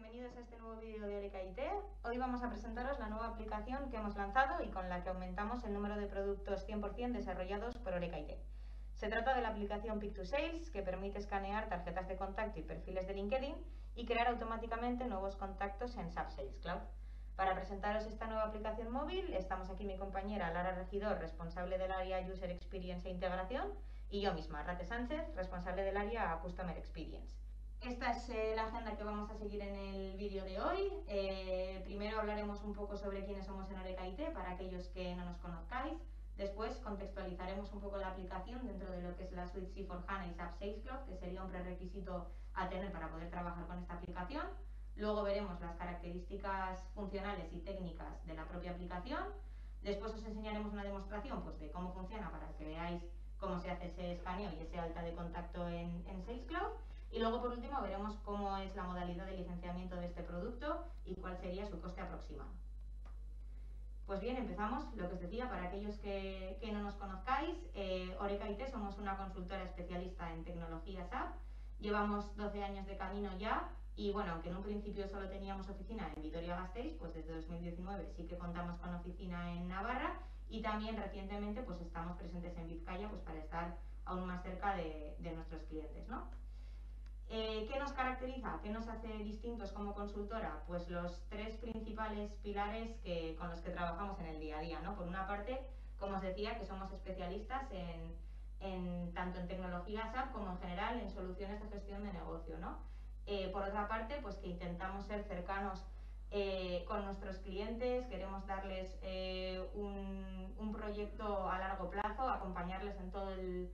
bienvenidos a este nuevo vídeo de Oreca IT. Hoy vamos a presentaros la nueva aplicación que hemos lanzado y con la que aumentamos el número de productos 100% desarrollados por Oreca IT. Se trata de la aplicación Pick2Sales, que permite escanear tarjetas de contacto y perfiles de LinkedIn y crear automáticamente nuevos contactos en SAP Sales Cloud. Para presentaros esta nueva aplicación móvil, estamos aquí mi compañera Lara Regidor, responsable del área User Experience e Integración, y yo misma, Rate Sánchez, responsable del área Customer Experience. Esta es la agenda que vamos a seguir en el vídeo de hoy. Primero hablaremos un poco sobre quiénes somos en Oreca IT, para aquellos que no nos conozcáis. Después contextualizaremos un poco la aplicación dentro de lo que es la suite C4HANA y SAP Sales Cloud, que sería un prerequisito a tener para poder trabajar con esta aplicación. Luego veremos las características funcionales y técnicas de la propia aplicación. Después os enseñaremos una demostración pues, de cómo funciona para que veáis cómo se hace ese escaneo y ese alta de contacto en Sales Cloud. Y luego, por último, veremos cómo es la modalidad de licenciamiento de este producto y cuál sería su coste aproximado. Pues bien, empezamos. Lo que os decía, para aquellos que no nos conozcáis, Oreca IT somos una consultora especialista en tecnología SAP. Llevamos 12 años de camino ya y, bueno, aunque en un principio solo teníamos oficina en Vitoria-Gasteiz, pues desde 2019 sí que contamos con oficina en Navarra y también recientemente pues estamos presentes en Vizcaya pues para estar aún más cerca de nuestros clientes, ¿no? ¿Qué nos caracteriza? ¿Qué nos hace distintos como consultora? Pues los tres principales pilares con los que trabajamos en el día a día, ¿no? Por una parte, como os decía, que somos especialistas tanto en tecnología SAP como en general en soluciones de gestión de negocio, ¿no? Por otra parte, pues que intentamos ser cercanos con nuestros clientes, queremos darles un proyecto a largo plazo, acompañarles en todo el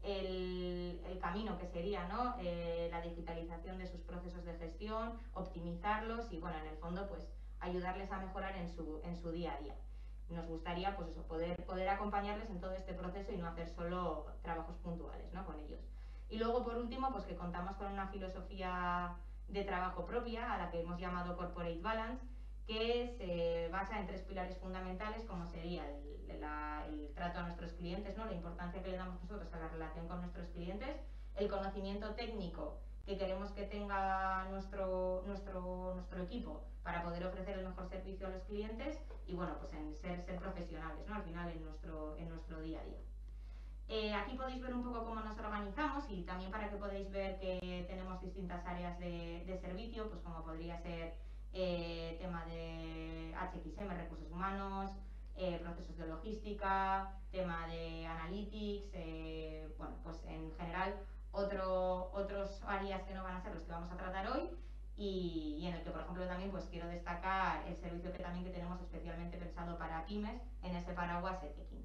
camino que sería, ¿no? La digitalización de sus procesos de gestión, optimizarlos y, bueno, en el fondo, pues ayudarles a mejorar en su día a día. Nos gustaría, pues eso, poder acompañarles en todo este proceso y no hacer solo trabajos puntuales, ¿no? Con ellos. Y luego, por último, pues que contamos con una filosofía de trabajo propia, a la que hemos llamado Corporate Balance, que se basa en tres pilares fundamentales, como sería el trato a nuestros clientes, ¿no? La importancia que le damos nosotros a la relación con nuestros clientes, el conocimiento técnico que queremos que tenga nuestro equipo para poder ofrecer el mejor servicio a los clientes y, bueno, pues en ser profesionales, ¿no? Al final en nuestro día a día. Aquí podéis ver un poco cómo nos organizamos y también para que podáis ver que tenemos distintas áreas de servicio, pues como podría ser tema de HXM, recursos humanos, procesos de logística, tema de analytics, bueno, pues en general otros áreas que no van a ser los que vamos a tratar hoy y en el que, por ejemplo, también pues quiero destacar el servicio que tenemos especialmente pensado para pymes en ese paraguas Etekin.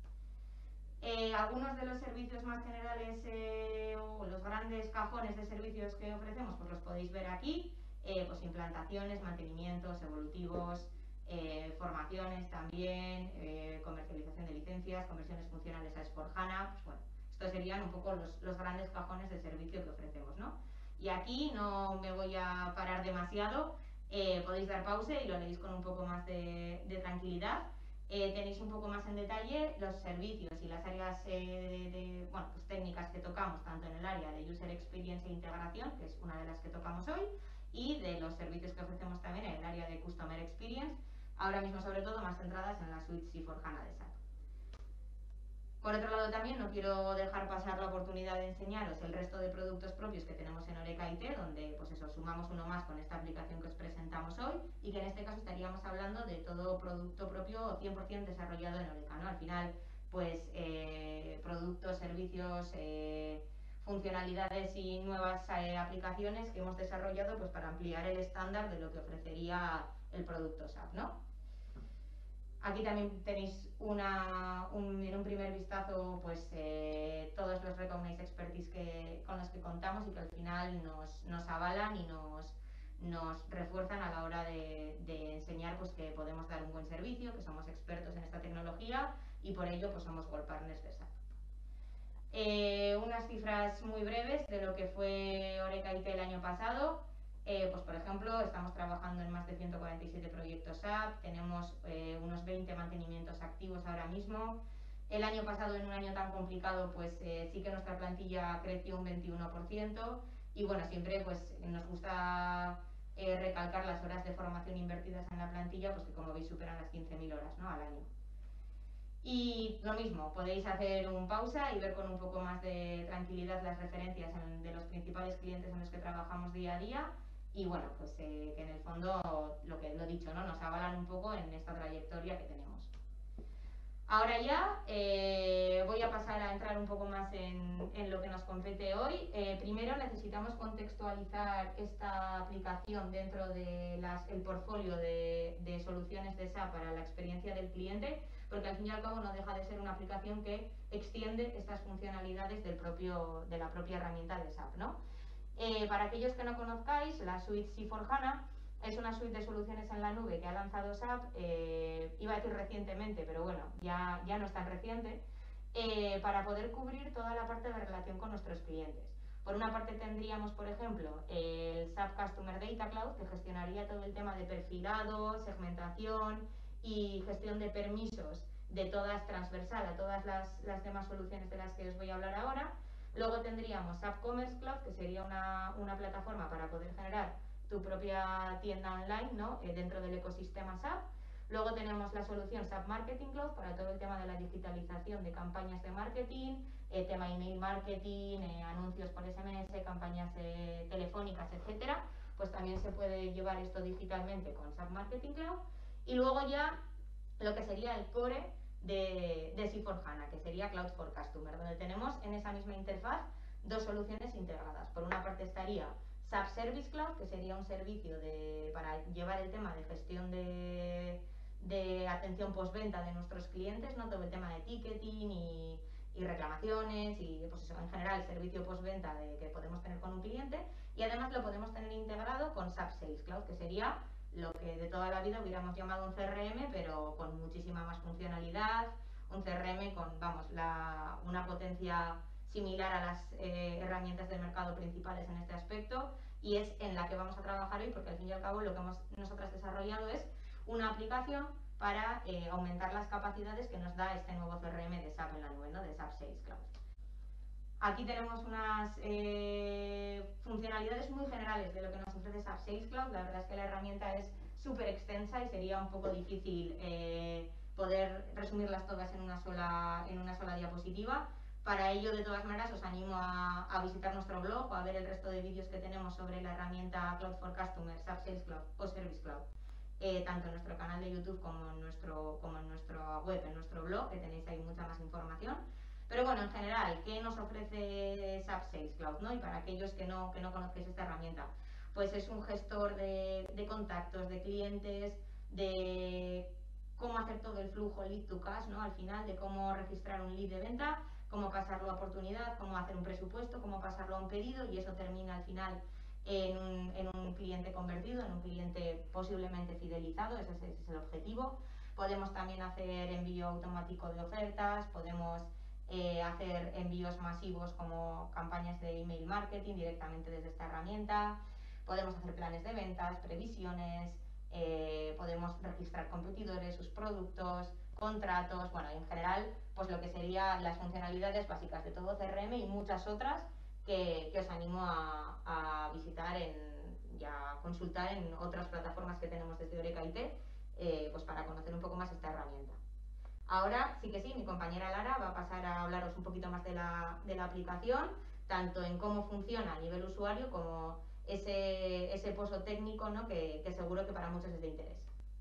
Algunos de los servicios más generales o los grandes cajones de servicios que ofrecemos pues los podéis ver aquí, pues implantaciones, mantenimientos evolutivos, formaciones también, comercialización de licencias, conversiones funcionales a S/4HANA, pues bueno, estos serían un poco los grandes cajones de servicio que ofrecemos, ¿no? Y aquí no me voy a parar demasiado, podéis dar pausa y lo leéis con un poco más de tranquilidad. Tenéis un poco más en detalle los servicios y las áreas bueno, pues técnicas que tocamos, tanto en el área de User Experience e Integración, que es una de las que tocamos hoy, y de los servicios que ofrecemos también en el área de Customer Experience, ahora mismo sobre todo más centradas en la suite C4HANA de SAP. Por otro lado, también no quiero dejar pasar la oportunidad de enseñaros el resto de productos propios que tenemos en Oreca IT, donde pues eso, sumamos uno más con esta aplicación que os presentamos hoy y que en este caso estaríamos hablando de todo producto propio 100% desarrollado en Oreca, ¿no? Al final, pues productos, servicios, funcionalidades y nuevas aplicaciones que hemos desarrollado pues para ampliar el estándar de lo que ofrecería el producto SAP, ¿no? Aquí también tenéis en un primer vistazo pues, todos los Recognized Expertise con los que contamos y que al final nos avalan y nos refuerzan a la hora de enseñar pues, que podemos dar un buen servicio, que somos expertos en esta tecnología y por ello pues, somos Gold Partners de SAP. Unas cifras muy breves de lo que fue Oreca IT el año pasado. Pues por ejemplo, estamos trabajando en más de 147 proyectos SAP, tenemos unos 20 mantenimientos activos ahora mismo. El año pasado, en un año tan complicado, pues sí que nuestra plantilla creció un 21% y bueno, siempre pues nos gusta recalcar las horas de formación invertidas en la plantilla, pues que como veis superan las 15.000 horas, ¿no?, al año. Y lo mismo, podéis hacer un pausa y ver con un poco más de tranquilidad las referencias de los principales clientes en los que trabajamos día a día. Y bueno, pues que en el fondo, lo dicho, ¿no?, nos avalan un poco en esta trayectoria que tenemos. Ahora ya voy a pasar a entrar un poco más en lo que nos compete hoy. Primero necesitamos contextualizar esta aplicación dentro de el portfolio de soluciones de SAP para la experiencia del cliente, porque al fin y al cabo no deja de ser una aplicación que extiende estas funcionalidades de la propia herramienta de SAP, ¿no? Para aquellos que no conozcáis, la suite C4HANA es una suite de soluciones en la nube que ha lanzado SAP, iba a decir recientemente, pero bueno, ya no es tan reciente, para poder cubrir toda la parte de relación con nuestros clientes. Por una parte tendríamos, por ejemplo, el SAP Customer Data Cloud, que gestionaría todo el tema de perfilado, segmentación y gestión de permisos de todas transversal a todas las demás soluciones de las que os voy a hablar ahora. Luego tendríamos SAP Commerce Cloud, que sería una plataforma para poder generar tu propia tienda online, ¿no?, dentro del ecosistema SAP. Luego tenemos la solución SAP Marketing Cloud para todo el tema de la digitalización de campañas de marketing, tema email marketing, anuncios por SMS, campañas telefónicas, etcétera. Pues también se puede llevar esto digitalmente con SAP Marketing Cloud. Y luego ya lo que sería el core de C4HANA, que sería Cloud for Customer, donde tenemos en esa misma interfaz dos soluciones integradas. Por una parte estaría SAP Service Cloud, que sería un servicio para llevar el tema de gestión de atención postventa de nuestros clientes, ¿no?, todo el tema de ticketing y reclamaciones y pues eso, en general el servicio postventa que podemos tener con un cliente, y además lo podemos tener integrado con SAP Sales Cloud, que sería lo que de toda la vida hubiéramos llamado un CRM, pero con muchísima más funcionalidad, un CRM con, vamos, una potencia similar a las herramientas del mercado principales en este aspecto, y es en la que vamos a trabajar hoy, porque al fin y al cabo lo que hemos nosotras desarrollado es una aplicación para aumentar las capacidades que nos da este nuevo CRM de SAP en la nube, ¿no?, de SAP Sales Cloud. Aquí tenemos unas funcionalidades muy generales de lo que nos ofrece SAP Sales Cloud. La verdad es que la herramienta es súper extensa y sería un poco difícil poder resumirlas todas en una sola diapositiva. Para ello, de todas maneras, os animo a visitar nuestro blog o a ver el resto de vídeos que tenemos sobre la herramienta Cloud for Customer, SAP Sales Cloud o Service Cloud, tanto en nuestro canal de YouTube como en nuestra web, en nuestro blog, que tenéis ahí mucha más información. Pero bueno, en general, ¿qué nos ofrece SAP Sales Cloud, ¿no? Y para aquellos que no conozcáis esta herramienta, pues es un gestor de contactos, de clientes, de cómo hacer todo el flujo lead to cash, ¿no?, al final, de cómo registrar un lead de venta, cómo pasarlo a oportunidad, cómo hacer un presupuesto, cómo pasarlo a un pedido, y eso termina al final en un cliente convertido, en un cliente posiblemente fidelizado. Ese es el objetivo. Podemos también hacer envío automático de ofertas, podemos hacer envíos masivos como campañas de email marketing directamente desde esta herramienta, podemos hacer planes de ventas, previsiones, podemos registrar competidores, sus productos, contratos, bueno, en general, pues lo que serían las funcionalidades básicas de todo CRM y muchas otras que os animo a visitar y a consultar en otras plataformas que tenemos desde Eureka IT, pues para conocer un poco más esta herramienta. Ahora sí que sí, mi compañera Lara va a pasar a hablaros un poquito más de la aplicación, tanto en cómo funciona a nivel usuario como ese pozo técnico, ¿no?, que seguro que para muchos es de interés.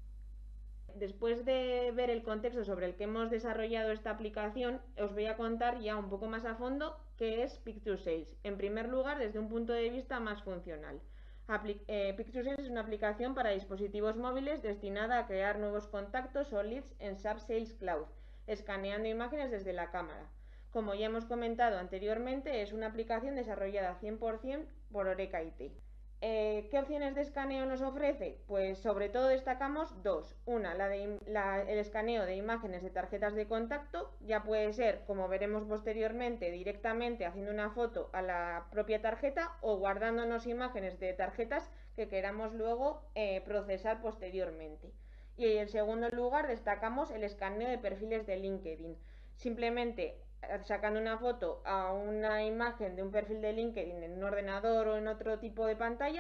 Después de ver el contexto sobre el que hemos desarrollado esta aplicación, os voy a contar ya un poco más a fondo qué es Pick2Sales. En primer lugar, desde un punto de vista más funcional. Pick2Sales es una aplicación para dispositivos móviles destinada a crear nuevos contactos o leads en SAP Sales Cloud, escaneando imágenes desde la cámara. Como ya hemos comentado anteriormente, es una aplicación desarrollada 100% por Eureka IT. ¿Qué opciones de escaneo nos ofrece? Pues sobre todo destacamos dos. Una, el escaneo de imágenes de tarjetas de contacto. Ya puede ser, como veremos posteriormente, directamente haciendo una foto a la propia tarjeta o guardándonos imágenes de tarjetas que queramos luego procesar posteriormente. Y en segundo lugar destacamos el escaneo de perfiles de LinkedIn. Simplemente sacando una foto a una imagen de un perfil de LinkedIn en un ordenador o en otro tipo de pantalla,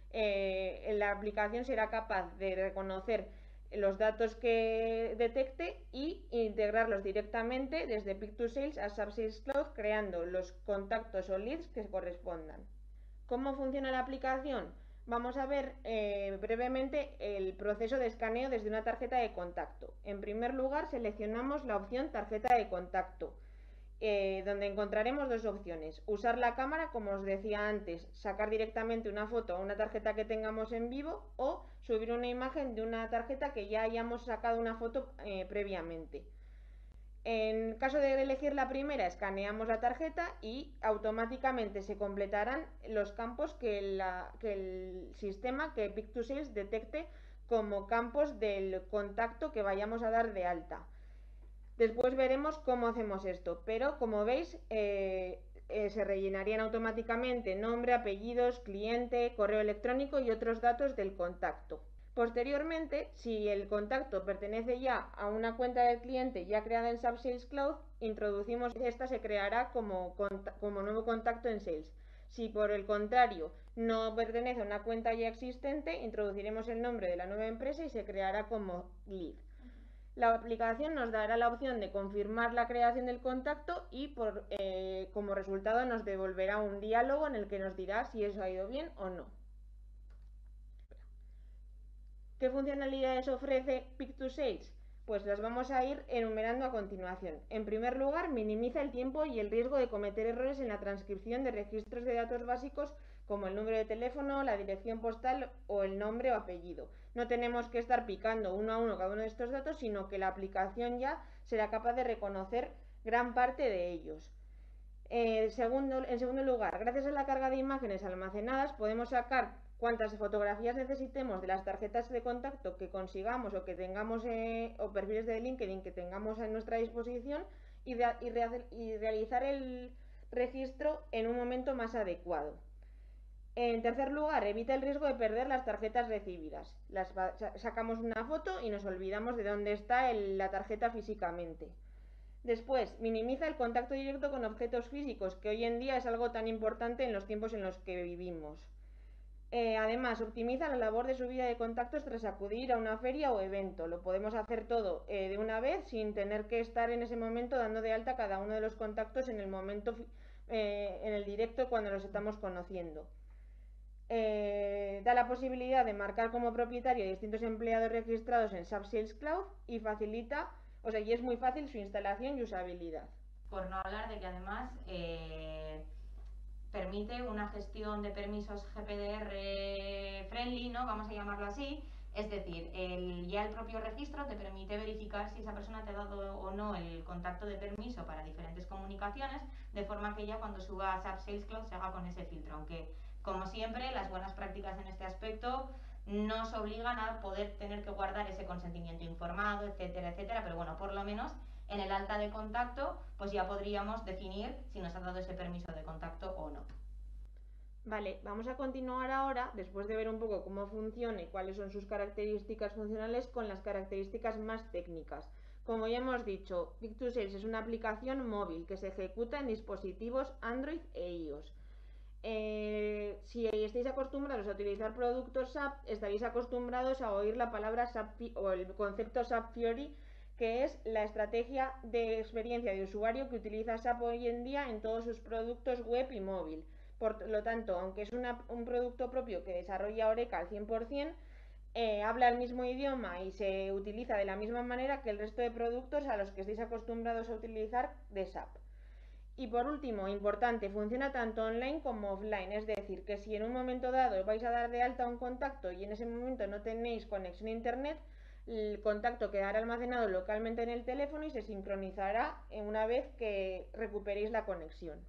la aplicación será capaz de reconocer los datos que detecte y integrarlos directamente desde Pick2Sales a SAP Sales Cloud, creando los contactos o leads que correspondan. ¿Cómo funciona la aplicación? Vamos a ver brevemente el proceso de escaneo desde una tarjeta de contacto. En primer lugar, seleccionamos la opción tarjeta de contacto, donde encontraremos dos opciones: usar la cámara, como os decía antes, sacar directamente una foto a una tarjeta que tengamos en vivo, o subir una imagen de una tarjeta que ya hayamos sacado una foto previamente. En caso de elegir la primera, escaneamos la tarjeta y automáticamente se completarán los campos que el sistema, que Pick2Sales detecte como campos del contacto que vayamos a dar de alta. Después veremos cómo hacemos esto, pero como veis se rellenarían automáticamente nombre, apellidos, cliente, correo electrónico y otros datos del contacto. Posteriormente, si el contacto pertenece ya a una cuenta del cliente ya creada en SAP Sales Cloud, introducimos esta, se creará como nuevo contacto en Sales. Si por el contrario no pertenece a una cuenta ya existente, introduciremos el nombre de la nueva empresa y se creará como lead. La aplicación nos dará la opción de confirmar la creación del contacto y como resultado nos devolverá un diálogo en el que nos dirá si eso ha ido bien o no. ¿Qué funcionalidades ofrece Pick2Sales? Pues las vamos a ir enumerando a continuación. En primer lugar, minimiza el tiempo y el riesgo de cometer errores en la transcripción de registros de datos básicos como el número de teléfono, la dirección postal o el nombre o apellido. No tenemos que estar picando uno a uno cada uno de estos datos, sino que la aplicación ya será capaz de reconocer gran parte de ellos. En segundo lugar, gracias a la carga de imágenes almacenadas podemos sacar cuantas fotografías necesitemos de las tarjetas de contacto que consigamos o que tengamos o perfiles de LinkedIn que tengamos a nuestra disposición y realizar el registro en un momento más adecuado. En tercer lugar, evita el riesgo de perder las tarjetas recibidas. Sacamos una foto y nos olvidamos de dónde está la tarjeta físicamente. Después, minimiza el contacto directo con objetos físicos, que hoy en día es algo tan importante en los tiempos en los que vivimos. Además, optimiza la labor de subida de contactos tras acudir a una feria o evento. Lo podemos hacer todo de una vez sin tener que estar en ese momento dando de alta cada uno de los contactos en el momento, en el directo cuando los estamos conociendo. Da la posibilidad de marcar como propietario a distintos empleados registrados en SAP Sales Cloud y facilita, y es muy fácil su instalación y usabilidad. Por no hablar de que además permite una gestión de permisos GPDR friendly, ¿no? Vamos a llamarlo así. Es decir, ya el propio registro te permite verificar si esa persona te ha dado o no el contacto de permiso para diferentes comunicaciones, de forma que ya cuando suba a SAP Sales Cloud se haga con ese filtro, aunque como siempre las buenas prácticas en este aspecto nos obligan a poder tener que guardar ese consentimiento informado, etcétera, etcétera, pero bueno, por lo menos en el alta de contacto pues ya podríamos definir si nos ha dado ese permiso de contacto o no. Vale, vamos a continuar ahora, después de ver un poco cómo funciona y cuáles son sus características funcionales, con las características más técnicas. Como ya hemos dicho, Pick2Sales es una aplicación móvil que se ejecuta en dispositivos Android e iOS. Si estáis acostumbrados a utilizar productos SAP, estaréis acostumbrados a oír la palabra SAP o el concepto SAP Fiori, que es la estrategia de experiencia de usuario que utiliza SAP hoy en día en todos sus productos web y móvil. Por lo tanto, aunque es un producto propio que desarrolla Oreca al 100%, habla el mismo idioma y se utiliza de la misma manera que el resto de productos a los que estáis acostumbrados a utilizar de SAP. Y por último, importante, funciona tanto online como offline, es decir, que si en un momento dado vais a dar de alta un contacto y en ese momento no tenéis conexión a internet, el contacto quedará almacenado localmente en el teléfono y se sincronizará una vez que recuperéis la conexión.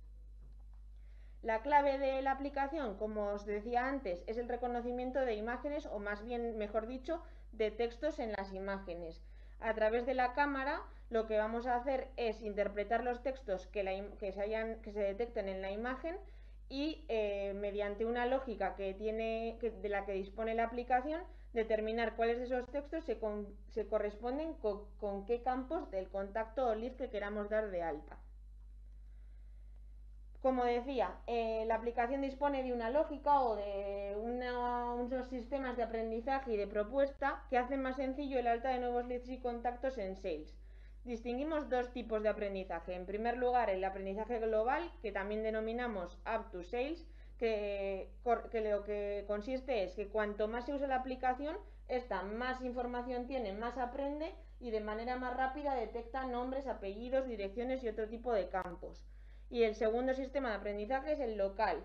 La clave de la aplicación, como os decía antes, es el reconocimiento de imágenes, o más bien, mejor dicho, de textos en las imágenes. A través de la cámara lo que vamos a hacer es interpretar los textos que se detecten en la imagen y mediante una lógica de la que dispone la aplicación, determinar cuáles de esos textos se corresponden con qué campos del contacto o lead que queramos dar de alta. Como decía, la aplicación dispone de una lógica o de unos sistemas de aprendizaje y de propuesta que hacen más sencillo el alta de nuevos leads y contactos en Sales. Distinguimos dos tipos de aprendizaje. En primer lugar, el aprendizaje global, que también denominamos Up to Sales, que lo que consiste es que cuanto más se usa la aplicación, esta más información tiene, más aprende y de manera más rápida detecta nombres, apellidos, direcciones y otro tipo de campos. Y el segundo sistema de aprendizaje es el local,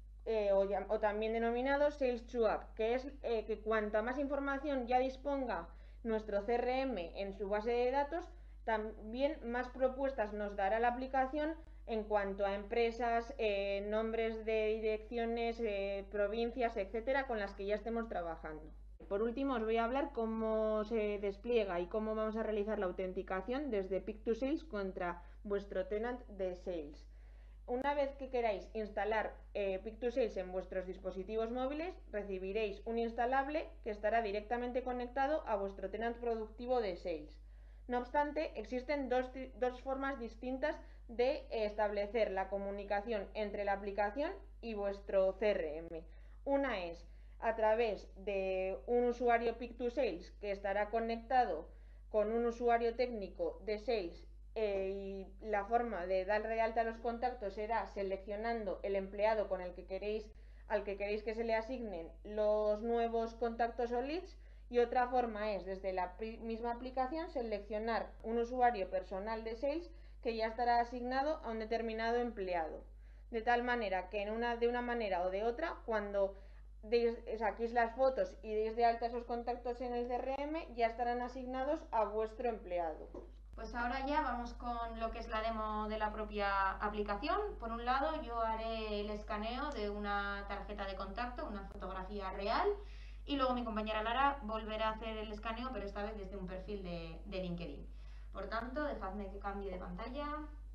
o también denominado Sales to App, que es que cuanta más información ya disponga nuestro CRM en su base de datos, también más propuestas nos dará la aplicación en cuanto a empresas, nombres de direcciones, provincias, etcétera, con las que ya estemos trabajando. Por último, os voy a hablar cómo se despliega y cómo vamos a realizar la autenticación desde Pick2Sales contra vuestro tenant de Sales. Una vez que queráis instalar Pick2Sales en vuestros dispositivos móviles, recibiréis un instalable que estará directamente conectado a vuestro tenant productivo de Sales. No obstante, existen dos formas distintas de establecer la comunicación entre la aplicación y vuestro CRM. Una es a través de un usuario Pick2Sales que estará conectado con un usuario técnico de Sales, y la forma de dar de alta a los contactos será seleccionando el empleado con el que al que queréis que se le asignen los nuevos contactos o leads, y otra forma es desde la misma aplicación seleccionar un usuario personal de Sales que ya estará asignado a un determinado empleado, de tal manera que de una manera o de otra, cuando saquéis las fotos y deis de alta esos contactos en el CRM, ya estarán asignados a vuestro empleado. Pues ahora ya vamos con lo que es la demo de la propia aplicación. Por un lado, yo haré el escaneo de una tarjeta de contacto, una fotografía real, y luego mi compañera Lara volverá a hacer el escaneo, pero esta vez desde un perfil de LinkedIn. Por tanto, dejadme que cambie de pantalla.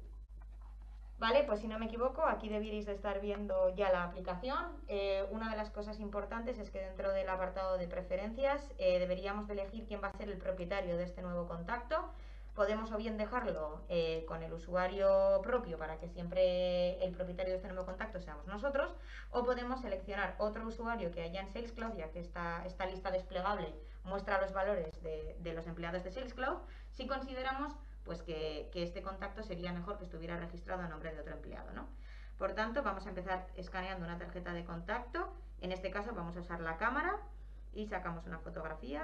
Vale, pues si no me equivoco, aquí debierais de estar viendo ya la aplicación. Una de las cosas importantes es que dentro del apartado de preferencias deberíamos de elegir quién va a ser el propietario de este nuevo contacto. Podemos o bien dejarlo con el usuario propio para que siempre el propietario de este nuevo contacto seamos nosotros, o podemos seleccionar otro usuario que haya en Sales Cloud, ya que esta lista desplegable muestra los valores de los empleados de Sales Cloud, si consideramos pues que este contacto sería mejor que estuviera registrado a nombre de otro empleado, ¿no? Por tanto, vamos a empezar escaneando una tarjeta de contacto. En este caso vamos a usar la cámara y sacamos una fotografía.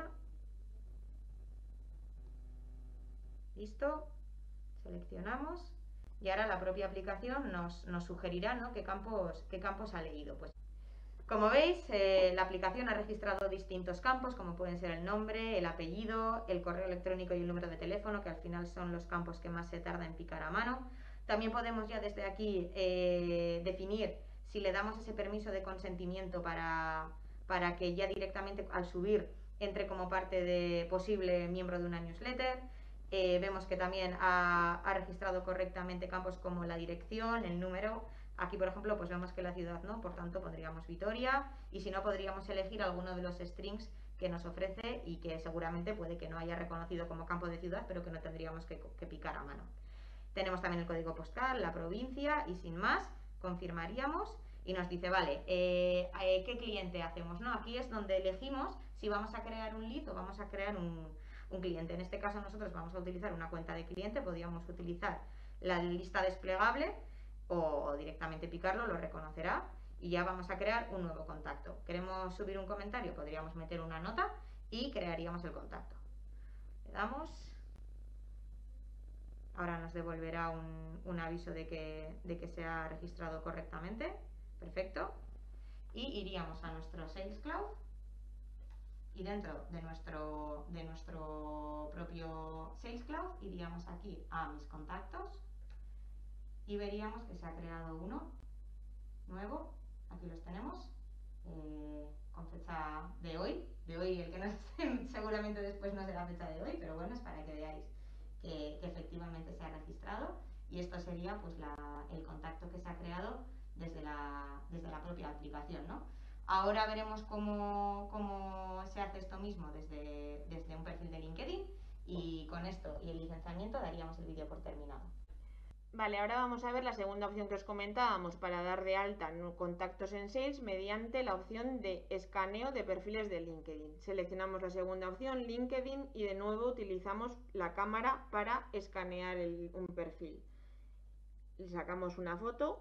Listo, seleccionamos y ahora la propia aplicación nos sugerirá, ¿no?, qué campos ha leído. Pues, como veis, la aplicación ha registrado distintos campos, como pueden ser el nombre, el apellido, el correo electrónico y el número de teléfono, que al final son los campos que más se tarda en picar a mano. También podemos ya desde aquí definir si le damos ese permiso de consentimiento para que ya directamente al subir entre como parte de posible miembro de una newsletter. Vemos que también ha registrado correctamente campos como la dirección, el número. Aquí, por ejemplo, pues vemos que la ciudad no, por tanto pondríamos Vitoria, y si no, podríamos elegir alguno de los strings que nos ofrece y que seguramente puede que no haya reconocido como campo de ciudad, pero que no tendríamos que picar a mano. Tenemos también el código postal, la provincia, y sin más, confirmaríamos y nos dice, vale, ¿qué cliente hacemos? ¿No? Aquí es donde elegimos si vamos a crear un lead o vamos a crear un cliente. En este caso nosotros vamos a utilizar una cuenta de cliente, podríamos utilizar la lista desplegable o directamente picarlo, lo reconocerá y ya vamos a crear un nuevo contacto. ¿Queremos subir un comentario? Podríamos meter una nota y crearíamos el contacto. Le damos. Ahora nos devolverá un aviso de que se ha registrado correctamente. Perfecto. Y iríamos a nuestro Sales Cloud. Y dentro de nuestro propio Sales Cloud iríamos aquí a mis contactos y veríamos que se ha creado uno nuevo. Aquí los tenemos, con fecha de hoy el que no esté, seguramente después no será fecha de hoy, pero bueno, es para que veáis que efectivamente se ha registrado, y esto sería pues el contacto que se ha creado desde la propia aplicación, ¿no? Ahora veremos cómo se hace esto mismo desde un perfil de LinkedIn, y con esto y el licenciamiento daríamos el vídeo por terminado. Vale, ahora vamos a ver la segunda opción que os comentábamos para dar de alta contactos en Sales mediante la opción de escaneo de perfiles de LinkedIn. Seleccionamos la segunda opción, LinkedIn, y de nuevo utilizamos la cámara para escanear un perfil. Le sacamos una foto,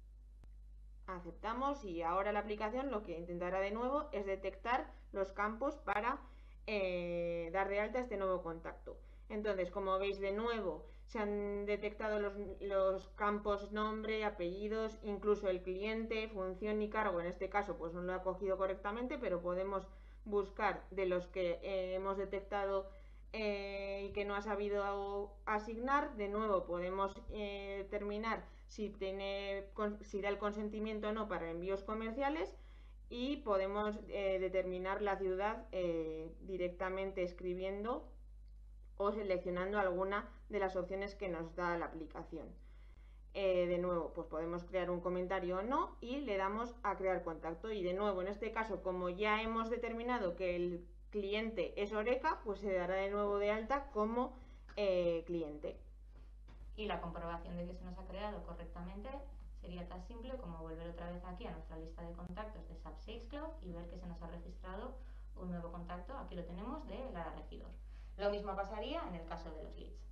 aceptamos y ahora la aplicación lo que intentará de nuevo es detectar los campos para dar de alta este nuevo contacto. Entonces, como veis, de nuevo se han detectado los campos nombre, apellidos, incluso el cliente, función y cargo. En este caso pues no lo ha cogido correctamente, pero podemos buscar de los que hemos detectado y que no ha sabido asignar. De nuevo podemos determinar si da el consentimiento o no para envíos comerciales, y podemos determinar la ciudad directamente escribiendo o seleccionando alguna de las opciones que nos da la aplicación. De nuevo, pues podemos crear un comentario o no y le damos a crear contacto, y de nuevo, en este caso, como ya hemos determinado que el cliente es Horeca, pues se dará de nuevo de alta como cliente. Y la comprobación de que se nos ha creado correctamente sería tan simple como volver otra vez aquí a nuestra lista de contactos de SAP Sales Cloud y ver que se nos ha registrado un nuevo contacto. Aquí lo tenemos, de Lara Regidor. Lo mismo pasaría en el caso de los leads.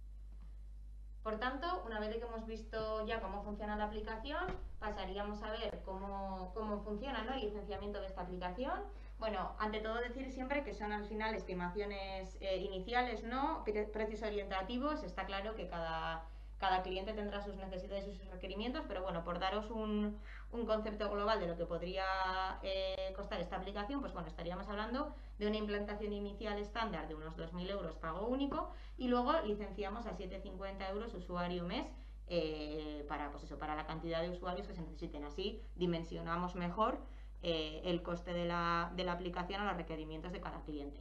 Por tanto, una vez que hemos visto ya cómo funciona la aplicación, pasaríamos a ver cómo funciona, ¿no?, el licenciamiento de esta aplicación. Bueno, ante todo decir siempre que son al final estimaciones iniciales, ¿no?, precios orientativos. Está claro que cada cliente tendrá sus necesidades y sus requerimientos, pero bueno, por daros un concepto global de lo que podría costar esta aplicación, pues bueno, estaríamos hablando de una implantación inicial estándar de unos 2.000 euros pago único, y luego licenciamos a 7,50 euros usuario mes para, pues eso, para la cantidad de usuarios que se necesiten. Así dimensionamos mejor el coste de la aplicación a los requerimientos de cada cliente.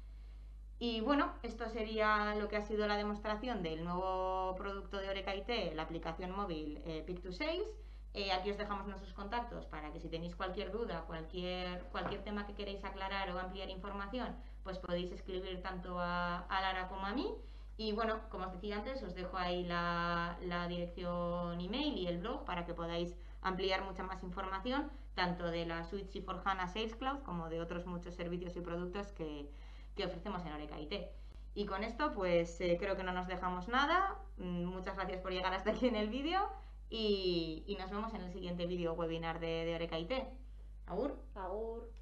Y bueno, esto sería lo que ha sido la demostración del nuevo producto de Horeca IT, la aplicación móvil Pick2Sales. Aquí os dejamos nuestros contactos para que si tenéis cualquier duda, cualquier tema que queréis aclarar o ampliar información, pues podéis escribir tanto a Lara como a mí. Y bueno, como os decía antes, os dejo ahí la dirección email y el blog para que podáis ampliar mucha más información, tanto de la suite C4HANA Sales Cloud como de otros muchos servicios y productos que ofrecemos en Horeca IT. Y con esto pues creo que no nos dejamos nada. Muchas gracias por llegar hasta aquí en el vídeo y nos vemos en el siguiente vídeo webinar de Horeca IT. Agur. Agur.